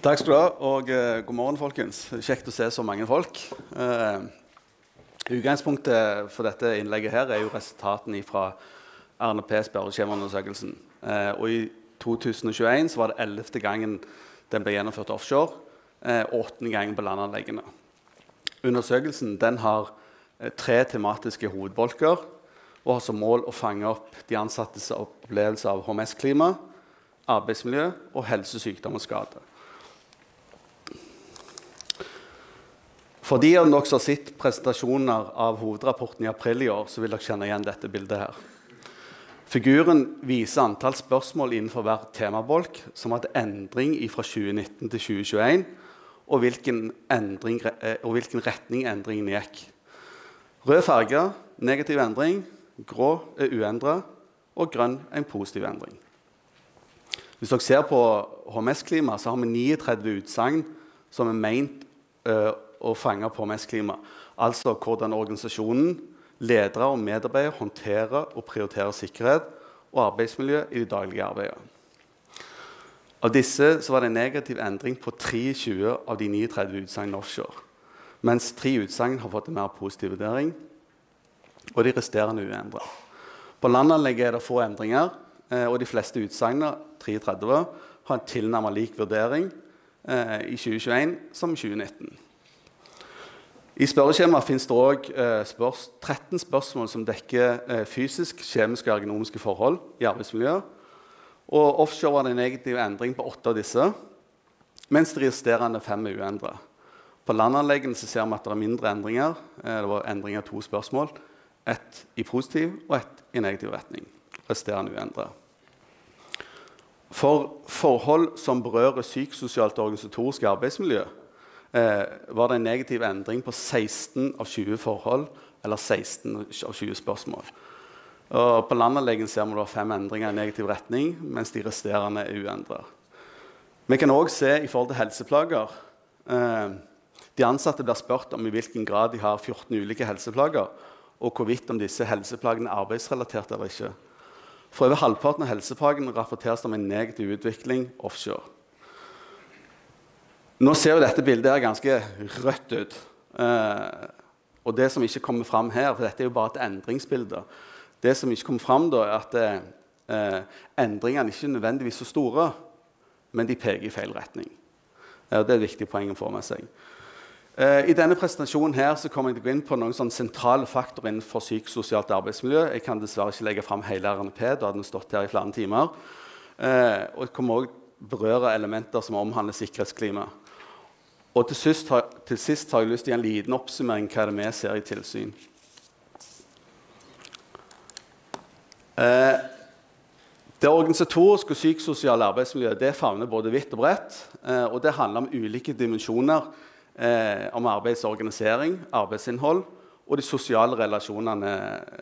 Takk skal du ha, og god morgen, folkens. Kjekt å se så mange folk. Utgangspunktet for dette innlegget her jo resultatene fra RNP-spørreskjemaundersøkelsen. Og i 2021 så var det 11. gangen den ble gjennomført offshore, og 8. gangen på landanleggene. Undersøkelsen den har 3 tematiske hovedbolker, og har som mål å fange opp de ansattes opplevelse av HMS-klima, arbeidsmiljø og helse, sykdom og skade. For de av dere som har sett presentasjoner av hovedrapporten i april i år, så vil dere kjenne igjen dette bildet her. Figuren viser antall spørsmål innenfor hver temabolk som hadde endring fra 2019 til 2021, og hvilken retning endringen gikk. Rød farge, negativ endring, grå uendret, og grønn en positiv endring. Hvis dere ser på HMS-klima, så har vi 39 utsagn som ment å fange opp HMS-klima. Altså hvordan organisasjonen, ledere og medarbeidere håndterer og prioriterer sikkerhet og arbeidsmiljø i det daglige arbeidet. Av disse så var det en negativ endring på 23 av de 39 utsagnene offshore, mens 3 utsagn har fått en mer positiv vurdering, og de resterende uendret. På landanlegget det få endringer, og de fleste utsagnene, 33, har en tilnærmet lik vurdering i 2021 som i 2019. I spørreskjemaet finnes det også 13 spørsmål som dekker fysisk, kjemiske og ergonomiske forhold i arbeidsmiljøet. Og offshore var det en negativ endring på 8 av disse, mens de resterende 5 uendret. På landanleggene så ser vi at det mindre endringer. Det var endringer av 2 spørsmål. 1 i positiv og 1 i negativ retning. Resterende uendret. For forhold som berører psykososialt og organisatorisk arbeidsmiljø, var det en negativ endring på 16 av 20 forhold, eller 16 av 20 spørsmål. Og på landanleggen ser vi 5 endringer i negativ retning, mens de resterende uendret. Vi kan også se i forhold til helseplager. De ansatte blir spurt om i hvilken grad de har 14 ulike helseplager, og hvorvidt om disse helseplagene er arbeidsrelaterte eller ikke. For over halvparten av helseplagene rapporteres om en negativ utvikling offshore. Nå ser jo dette bildet her ganske rødt ut, og det som ikke kommer frem her, for dette jo bare et endringsbilde, det som ikke kommer frem da at endringene ikke nødvendigvis så store, men de peker i feil retning. Det er et viktig poeng å få med seg. I denne presentasjonen her så kommer jeg til å gå inn på noen sånne sentrale faktorer innenfor psykososialt arbeidsmiljø. Jeg kan dessverre ikke legge frem hele RNP, da hadde den stått her i flere timer. Og jeg kommer også berøre elementer som omhandler sikkerhetsklima. Og til sist har jeg lyst til å gi en liten oppsummering hva det vi ser i tilsyn. Det organisatoriske og psykososiale arbeidsmiljøet det favner både vidt og bredt, og det handler om ulike dimensjoner om arbeidsorganisering, arbeidsinnhold og de sosiale relasjonene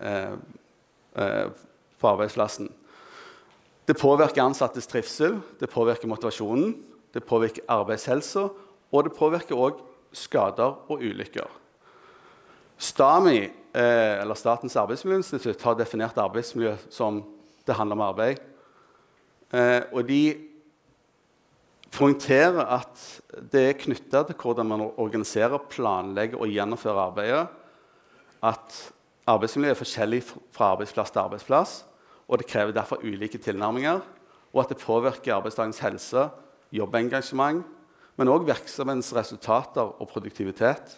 på arbeidsplassen. Det påvirker ansattes trivsel, det påvirker motivasjonen, det påvirker arbeidshelse, og det påvirker også skader og ulykker. STAMI, eller Statens arbeidsmiljøinstitutt, har definert arbeidsmiljø som det handler om arbeid. Og de poengterer at det er knyttet til hvordan man organiserer, planlegger og gjennomfører arbeidet, at arbeidsmiljø er forskjellig fra arbeidsplass til arbeidsplass, og det krever derfor ulike tilnærminger, og at det påvirker arbeidsdagens helse, jobbengasjement, men også virksomhetens resultater og produktivitet.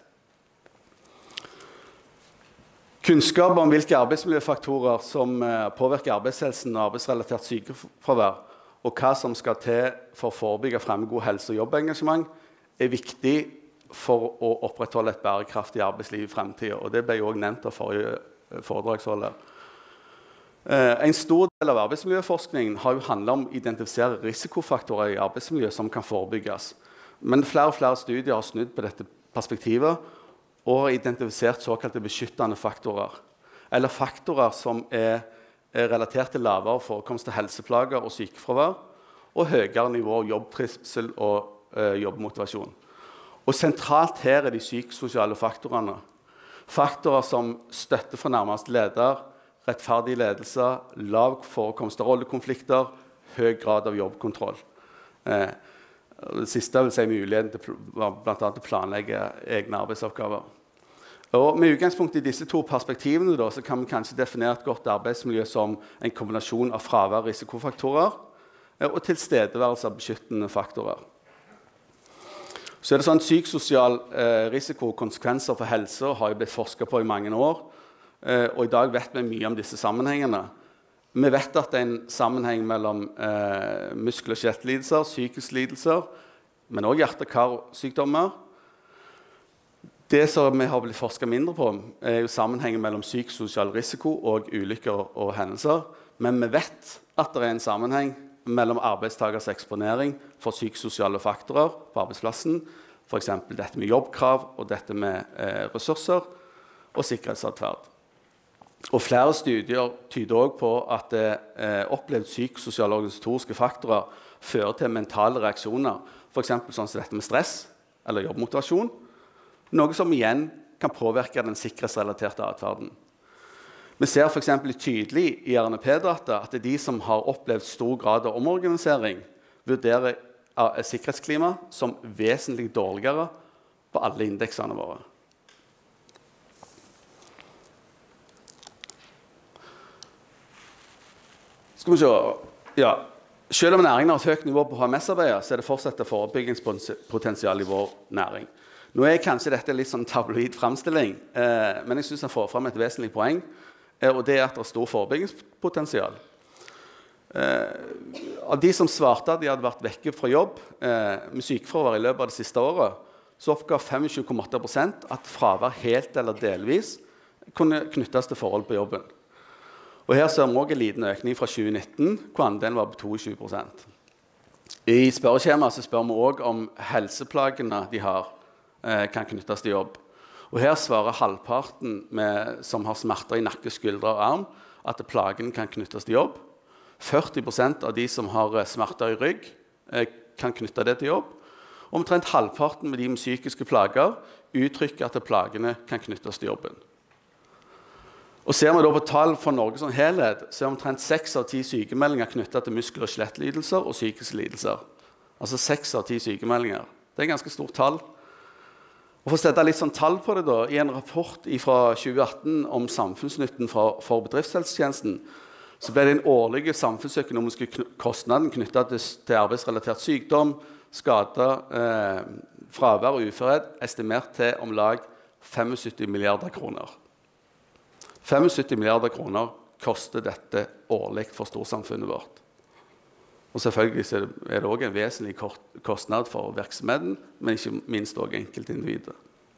Kunnskap om hvilke arbeidsmiljøfaktorer som påvirker arbeidshelsen og arbeidsrelatert sykefravær, og hva som skal til for å forebygge fremme god helse og jobbengasjement, er viktig for å opprettholde et bærekraftig arbeidsliv i fremtiden. Og det ble jo også nevnt av forrige foredragsholder. En stor del av arbeidsmiljøforskningen har jo handlet om å identifisere risikofaktorer i arbeidsmiljø som kan forebygges. Men flere og flere studier har snudd på dette perspektivet og har identifisert såkalte beskyttende faktorer, eller faktorer som er relatert til lavere forekomst av helseplager og sykefravær, og høyere nivå av jobbtrivsel og jobbmotivasjon. Og sentralt her er de psykososiale faktorene. Faktorer som støtte for nærmeste leder, rettferdig ledelse, lav forekomst av rollekonflikter, høy grad av jobbkontroll. Det siste vil si muligheten til blant annet å planlegge egne arbeidsoppgaver. Og med utgangspunkt i disse to perspektivene da, så kan vi kanskje definere et godt arbeidsmiljø som en kombinasjon av fravær og risikofaktorer og tilstedeværelse av beskyttende faktorer. Så det sånn psykososial risiko og konsekvenser for helse har jo blitt forsket på i mange år, og i dag vet vi mye om disse sammenhengene. Vi vet at det er en sammenheng mellom muskel- og skjelettlidelser, psykiske lidelser, men også hjerte-karsykdommer. Det som vi har blitt forsket mindre på, er jo sammenhengen mellom psykososial risiko og ulykker og hendelser. Men vi vet at det er en sammenheng mellom arbeidstakers eksponering for psykososiale faktorer på arbeidsplassen, for eksempel dette med jobbkrav og dette med ressurser og sikkerhetsatferd. Og flere studier tyder også på at opplevd psykososiale og organisatoriske faktorer fører til mentale reaksjoner, for eksempel sånn som dette med stress eller jobbmotivasjon, noe som igjen kan påvirke den sikkerhetsrelaterte atferden. Vi ser for eksempel tydelig i RNP-data at de som har opplevd stor grad av omorganisering, vurderer sikkerhetsklima som vesentlig dårligere på alle indeksene våre. Skal vi se. Ja. Selv om næringen har et høyt nivå på HMS-arbeidet, så er det fortsatt et forebyggingspotensial i vår næring. Nå er kanskje dette litt sånn tabloid fremstilling, men jeg synes den får frem et vesentlig poeng, og det er at det er stor forebyggingspotensial. Av de som svarte at de hadde vært vekke fra jobb med sykefravær i løpet av det siste året, så oppgav 25,8% at fravær helt eller delvis kunne knyttes til forhold på jobben. Og her ser vi også en liten økning fra 2019, hvor andelen var på 22%. I spørreskjemaet så spør vi også om helseplagene de har kan knyttes til jobb. Og her svarer halvparten som har smerter i nakke, skuldre og arm, at plagen kan knyttes til jobb. 40% av de som har smerter i rygg kan knytte det til jobb. Og omtrent halvparten med de med psykiske plager uttrykker at plagene kan knyttes til jobben. Og ser vi da på tall for Norge som helhet, så er omtrent 6 av 10 sykemeldinger knyttet til muskel- og skjelettlidelser og psykiske lidelser. Altså 6 av 10 sykemeldinger. Det er ganske stort tall. Og for å sette litt sånn tall på det da, i en rapport fra 2018 om samfunnsnytten for bedriftshelsetjenesten, så ble den årlige samfunnsøkonomiske kostnaden knyttet til arbeidsrelatert sykdom, skade, fravær og uførhet, estimert til om lag 75 milliarder kroner. 75 milliarder kroner koster dette årlig for storsamfunnet vårt. Og selvfølgelig er det også en vesentlig kostnad for virksomheten, men ikke minst også enkeltindivider.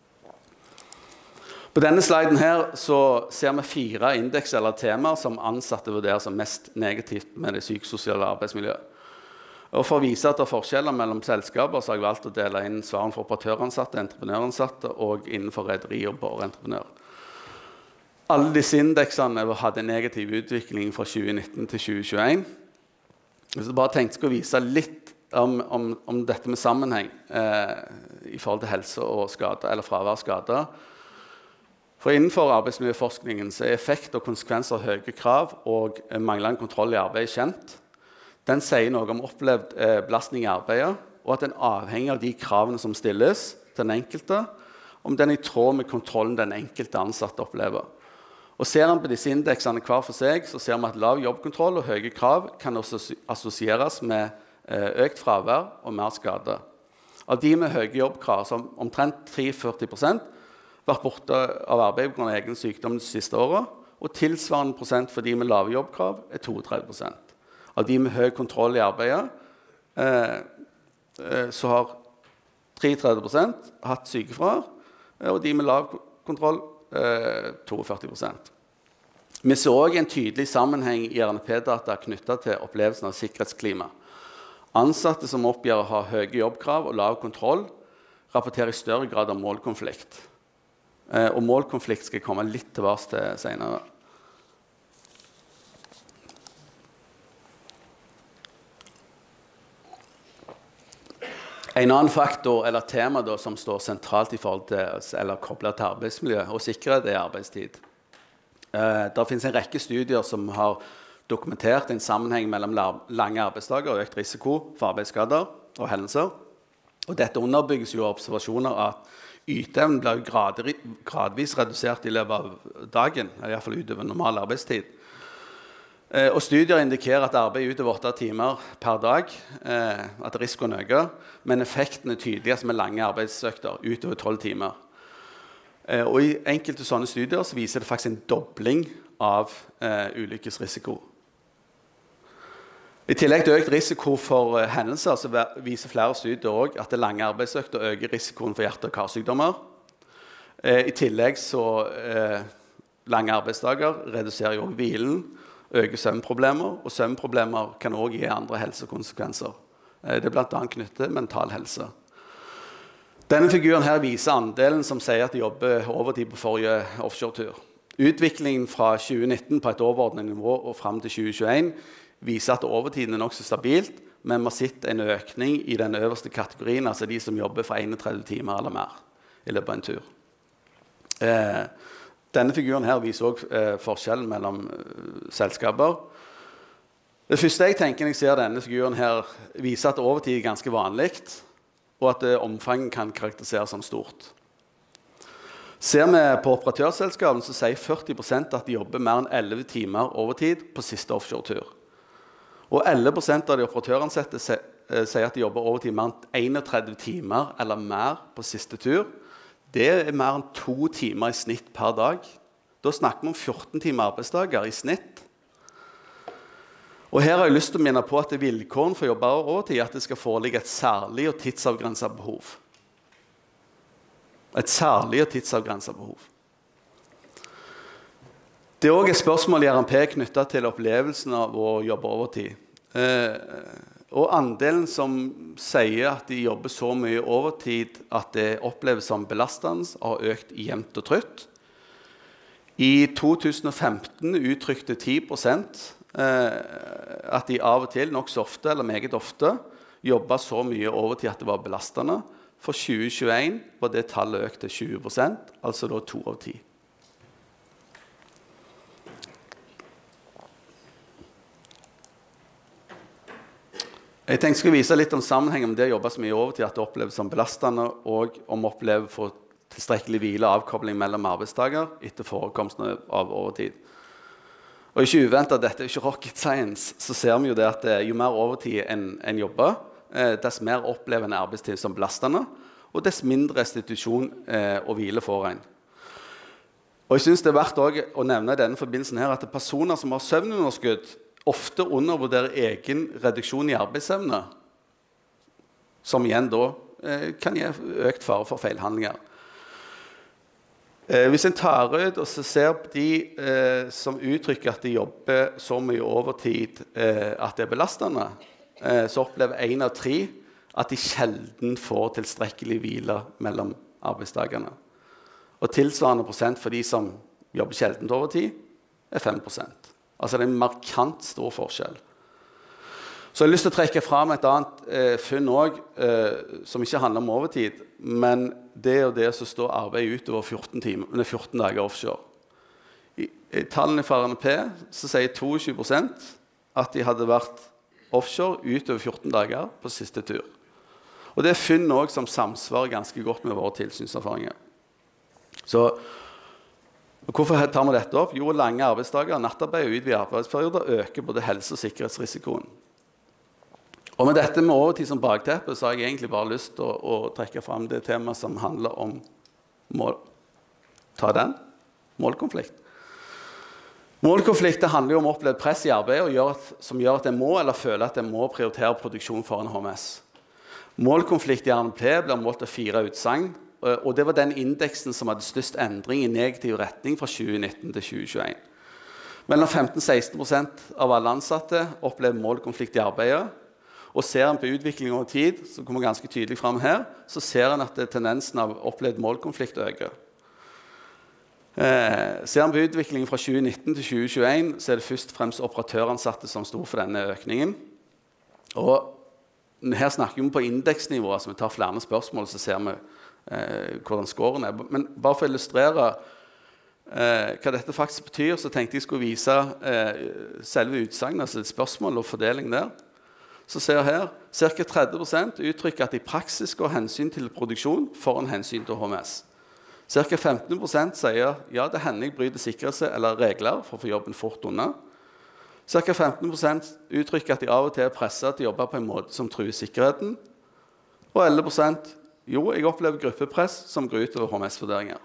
På denne sliden her så ser vi 4 indeks eller temaer som ansatte vurderer som mest negativt med det psykososiale arbeidsmiljøet. Og for å vise at det er forskjeller mellom selskaper, så har jeg valgt å dele inn svarene for operatøransatte, entreprenøransatte og innenfor rederi og boreentreprenør. Alle disse indeksene hadde en negativ utvikling fra 2019 til 2021. Hvis jeg bare tenkte å vise litt om dette med sammenheng i forhold til helse og skade, eller fraværsskade. For innenfor arbeidsmiljøforskningen så er effekt og konsekvenser av høye krav og manglende kontroll i arbeidet kjent. Den sier noe om opplevd belastning i arbeidet, og at den avhenger av de kravene som stilles til den enkelte, om den er i tråd med kontrollen den enkelte ansatte opplever. Og ser man på disse indeksene hver for seg, så ser man at lav jobbkontroll og høye krav kan også assosieres med økt fravær og mer skade. Av de med høye jobbkrav, som omtrent 43%, vært borte av arbeid på grunn av egen sykdom de siste årene, og tilsvarende prosent for de med lave jobbkrav er 32%. Av de med høy kontroll i arbeidet, så har 33% hatt sykefravær, og de med lav kontroll 42%. Vi så også en tydelig sammenheng i RNP-data knyttet til opplevelsen av sikkerhetsklima. Ansatte som oppgir å ha høye jobbkrav og lav kontroll, rapporterer i større grad om målkonflikt. Og målkonflikt skal jeg komme litt tilbake til senere. En annen faktor eller tema da, som står sentralt i forhold til, eller koblet til arbeidsmiljø og sikkerhet, er arbeidstid. Det finnes en rekke studier som har dokumentert en sammenheng mellom lange arbeidsdager og økt risiko for arbeidsskader og hendelser. Og dette underbygges jo av observasjoner at yteevnen blir gradvis redusert i løpet av dagen, i hvert fall utover normal arbeidstid. Og studier indikerer at arbeid utover 8 timer per dag, at risikoen øker, men effekten er tydeligst med lange arbeidsøkter utover 12 timer. Og i enkelte sånne studier så viser det faktisk en dobling av ulykkesrisiko. I tillegg til økt risiko for hendelser så viser flere studier også at det lange arbeidsøkter øker risikoen for hjerte- og karsykdommer. I tillegg så lange arbeidsdager reduserer jo hvilen, øker søvnproblemer, og søvnproblemer kan også gi andre helsekonsekvenser. Det er blant annet knyttet til mental helse. Denne figuren her viser andelen som sier at de jobber overtid på forrige offshore-tur. Utviklingen fra 2019 på et overordnet nivå og frem til 2021 viser at overtiden er nok så stabilt, men vi har sett en økning i den øverste kategorien, altså de som jobber for 31 timer eller mer i løpet av en tur. Denne figuren her viser også forskjellen mellom selskaper. Det første jeg tenker når jeg ser denne figuren her, viser at overtid er ganske vanlig, og at omfanget kan karakteriseres som stort. Ser vi på operatørselskapene, så sier 40% at de jobber mer enn 11 timer overtid på siste offshore-tur. Og 11% av de operatøransatte sier at de jobber overtid mer enn 31 timer eller mer på siste tur. Det er mer enn 2 timer i snitt per dag. Da snakker vi om 14 timer arbeidsdager i snitt. Og her har jeg lyst til å minne på at vilkåren for å jobbe overtid er at det skal foreligge et særlig og tidsavgrenset behov. Et særlig og tidsavgrenset behov. Det er også et spørsmål i RNP knyttet til opplevelsen av å jobbe overtid. Og andelen som sier at de jobber så mye overtid at det oppleves som belastende, har økt jevnt og trutt. I 2015 uttrykte 10% at de av og til, nok så ofte eller meget ofte, jobbet så mye overtid at det var belastende. For 2021 var det tallet økt til 20%, altså da 2 av 10. Jeg tenkte jeg skulle vise litt om sammenhengen med det å jobbe så mye overtid at det oppleves som belastende, og om vi opplever for tilstrekkelig hvile og avkobling mellom arbeidsdager etter forekomsten av overtid. Og ikke uventet at dette er ikke rocket science, så ser vi jo det at jo mer overtid en jobber, dess mer opplever en arbeidstid som belastende, og dess mindre restitusjon og hvile får en. Og jeg synes det er verdt også å nevne i denne forbindelsen her at personer som har søvnunderskudd ofte undervurderer egen reduksjon i arbeidsevne, som igjen da kan gi økt fare for feilhandlinger. Hvis en tar ut og ser på de som uttrykker at de jobber så mye overtid at det er belastende, så opplever 1 av 3 at de sjelden får tilstrekkelig hvile mellom arbeidsdagene. Og tilsvarende prosent for de som jobber sjelden overtid er 5%. Altså det er en markant stor forskjell. Så jeg har lyst til å trekke frem et annet funn også, som ikke handler om overtid, men det og det som står arbeid utover 14 dager offshore. I tallene fra RNP så sier 22% at de hadde vært offshore utover 14 dager på siste tur. Og det er funn også som samsvarer ganske godt med våre tilsynserfaringer. Så hvorfor tar vi dette opp? Jo, lange arbeidsdager, nattarbeid og utvidet arbeidsperioder øker både helse- og sikkerhetsrisikoen. Og med dette med overtid som bakteppe, så har jeg egentlig bare lyst til å trekke frem det temaet som handler om målkonflikt. Målkonflikt handler jo om å oppleve press i arbeidet som gjør at en må eller føler at en må prioritere produksjon foran HMS. Målkonflikt i RNP blir målt av 4 utsagn, og det var den indeksen som hadde størst endring i negativ retning fra 2019 til 2021. Mellom 15–16% av alle ansatte opplever målkonflikt i arbeidet, og ser en på utviklingen over tid, som kommer ganske tydelig frem her, så ser en at tendensen av opplevd målkonflikt øker. Ser en på utviklingen fra 2019 til 2021, så er det først og fremst operatøransatte som stod for denne økningen. Og her snakker vi på indeksnivå, altså vi tar flere spørsmål, så ser vi hvordan scoren er. Men bare for å illustrere hva dette faktisk betyr, så tenkte jeg skulle vise selve utsagnet, altså spørsmål og fordeling der. så ser jeg her, ca. 30% uttrykker at i praksis går hensyn til produksjon foran hensyn til HMS. Ca. 15% sier ja, det hender jeg bryter sikkerhets- eller regler for å få jobben fort unna. Ca. 15% uttrykker at de av og til er presset til å jobbe på en måte som truer sikkerheten. Og 11% jo, jeg opplever gruppepress som går ut over HMS-vurderinger.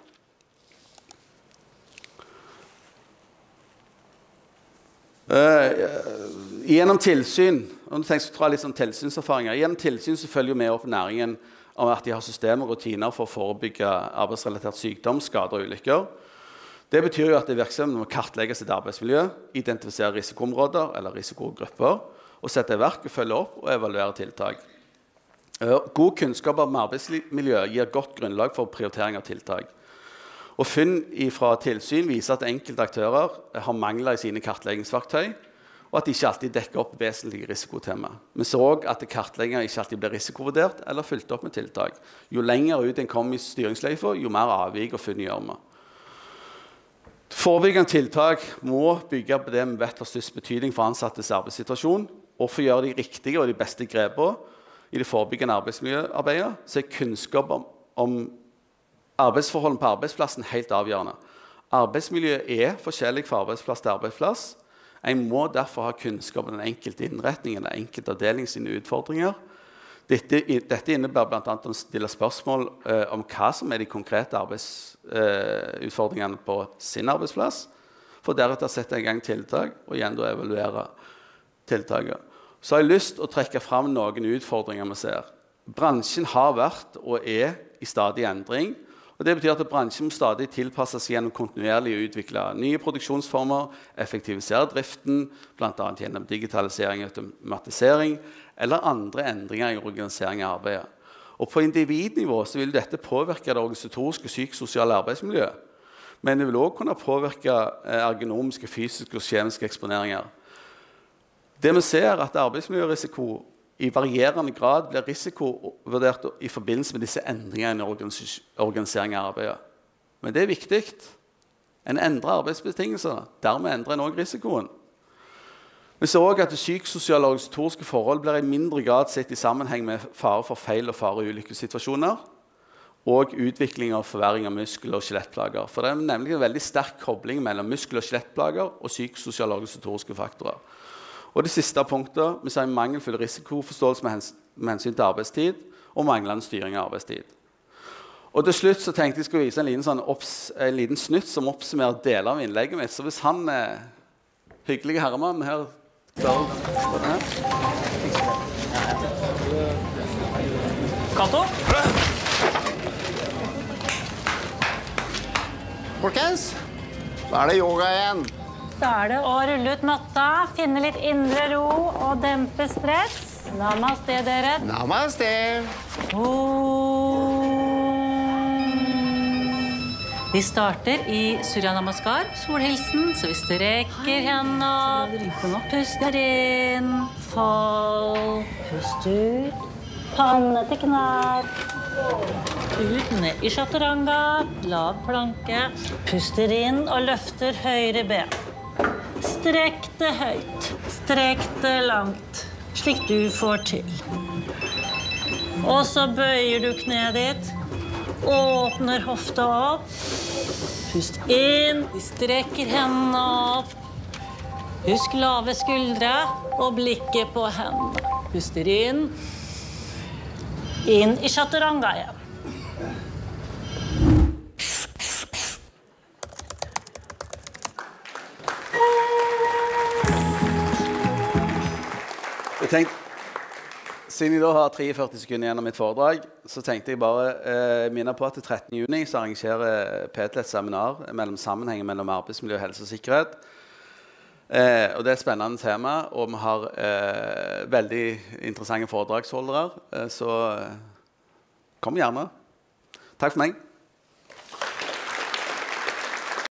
Gjennom tilsyn, om du tenker å ta litt sånn tilsynserfaringer, gjennom tilsyn så følger vi opp næringen om at de har systemer og rutiner for å forebygge arbeidsrelatert sykdom, skader og ulykker. Det betyr jo at virksomheten må kartlegge sitt arbeidsmiljø, identifisere risikoområder eller risikogrupper, og sette i verk og følge opp og evaluere tiltak. God kunnskap om arbeidsmiljø gir godt grunnlag for prioritering av tiltak. Og funn fra tilsyn viser at enkelte aktører har mangler i sine kartleggingsverktøy, og at de ikke alltid dekker opp vesentlige risikotema. Vi så også at kartlegginger ikke alltid blir risikovurdert eller fulgt opp med tiltak. Jo lenger ut en kommer i styringsløyfa, jo mer avvik og funn gjør vi. Forebyggende tiltak må bygge på det vi vet har størst betydning for ansattes arbeidssituasjon, og for å gjøre de riktige og de beste grepene i det forebyggende arbeidsmiljøarbeidet, så er kunnskap om arbeidsforholdene på arbeidsplassen helt avgjørende. Arbeidsmiljøet er forskjellig fra arbeidsplass til arbeidsplass. En må derfor ha kunnskap om den enkelte innretningen eller enkelte avdeling sine utfordringer. Dette innebærer blant annet å stille spørsmål om hva som er de konkrete utfordringene på sin arbeidsplass, for deretter å sette i gang tiltak og igjen da evaluere tiltaket. Så har jeg lyst til å trekke fram noen utfordringer vi ser. Bransjen har vært og er i stadig endring, og det betyr at bransjen må stadig tilpasses gjennom kontinuerlig å utvikle nye produksjonsformer, effektivisere driften, blant annet gjennom digitalisering og automatisering, eller andre endringer i organisering av arbeidet. Og på individnivå så vil dette påvirke det organisatoriske og psykososiale arbeidsmiljøet, men det vil også kunne påvirke ergonomiske, fysiske og kjemiske eksponeringer. Det vi ser er at arbeidsmiljørisiko i varierende grad blir risikovurdert i forbindelse med disse endringene i organisering av arbeidet. Men det er viktig. En endrer arbeidsbetingelser, dermed endrer en også risikoen. Vi ser også at det psykososiale og organisatoriske forhold blir i mindre grad sett i sammenheng med fare for feil og fare i ulykkessituasjoner, og utvikling av forverring av muskel- og skjelettplager. For det er nemlig en veldig sterk kobling mellom muskel- og skjelettplager og psykososiale og organisatoriske faktorer. Og det siste punktet, vi ser en mangelfull risikoforståelse med hensyn til arbeidstid og manglende styring av arbeidstid. Og til slutt så tenkte jeg skulle vise en liten snutt som oppsummerer deler av innlegget mitt. Så hvis han er hyggelig herremann her, Kato? Folkens, da er det yoga igjen. Da er det å rulle ut matta, finne litt indre ro og dempe stress. Namaste, dere. Namaste. Vi starter i Surya Namaskar, solhilsen, så vi strekker hendene opp. Puster inn, fall. Pust ut, panne til knær. Ut, ned i chaturanga, lav planke. Puster inn og løfter høyre ben. Strekk det høyt, strekk det langt, slik du får til. Og så bøyer du kneet ditt, åpner hofta opp. Pust inn, vi strekker hendene opp. Husk lave skuldre og blikket på hendene. Puster inn i chaturanga igjen. Siden jeg da har 43 sekunder gjennom mitt foredrag, så tenkte jeg bare minne på at til 13. juni så arrangerer Petel et seminar mellom sammenhengen mellom arbeidsmiljø, helse og sikkerhet. Og det er et spennende tema, og vi har veldig interessante foredragsholdere, så kom gjerne. Takk for meg.